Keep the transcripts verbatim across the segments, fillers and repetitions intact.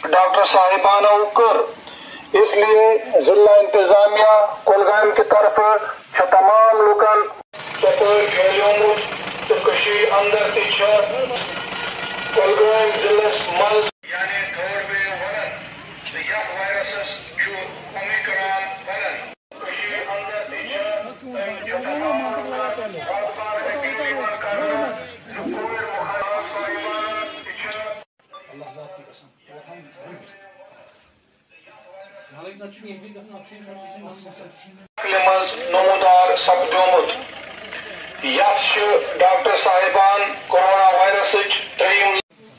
Doctor साहिबानो कर इसलिए जिला इंतजामिया कुलगाम की तरफ तमाम लुकन तपर फैलियोमुत तो कशीर अंदर तह कुलगाम जिलस मज यानी थर्ड वेव वनन तो यथ वायरसस ओमिक्रॉन वनन कशीर अंदर तह तमाम लुकन वापस एक्टिविटी पर करना कोविड मुखालिफ साहिबानो अल्लाह ज़ात की कसम नमूदार सपदोमुत यथ डॉक्टर साहिबान कोरोना वायरस त्रीम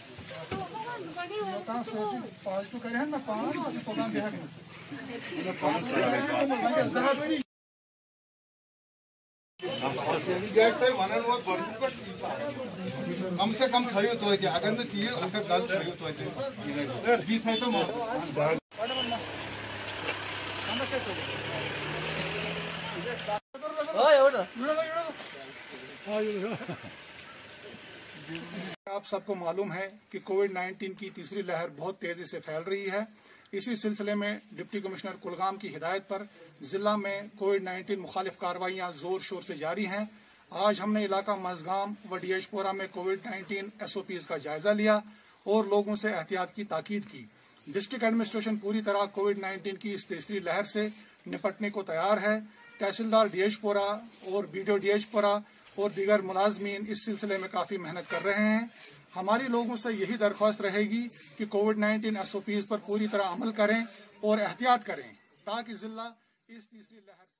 कम से कम थो तो अगर तीर अगर गल थो तो आप सबको मालूम है कि कोविड नाइन्टीन की तीसरी लहर बहुत तेजी से फैल रही है। इसी सिलसिले में डिप्टी कमिश्नर कुलगाम की हिदायत पर जिला में कोविड नाइन्टीन मुखालिफ कार्रवाइयाँ जोर शोर से जारी हैं। आज हमने इलाका मजगाम व डीएचपोरा में कोविड नाइन्टीन एसओपीज का जायजा लिया और लोगों से एहतियात की ताकीद की। डिस्ट्रिक्ट एडमिनिस्ट्रेशन पूरी तरह कोविड नाइन्टीन की इस तीसरी लहर से निपटने को तैयार है। तहसीलदार डीएचपोरा और बीडीओ डीएचपोरा और दीगर मुलाजमीन इस सिलसिले में काफ़ी मेहनत कर रहे हैं। हमारी लोगों से यही दरख्वास्त रहेगी कि कोविड नाइन्टीन एसओपीज पर पूरी तरह अमल करें और एहतियात करें ताकि जिला इस तीसरी लहर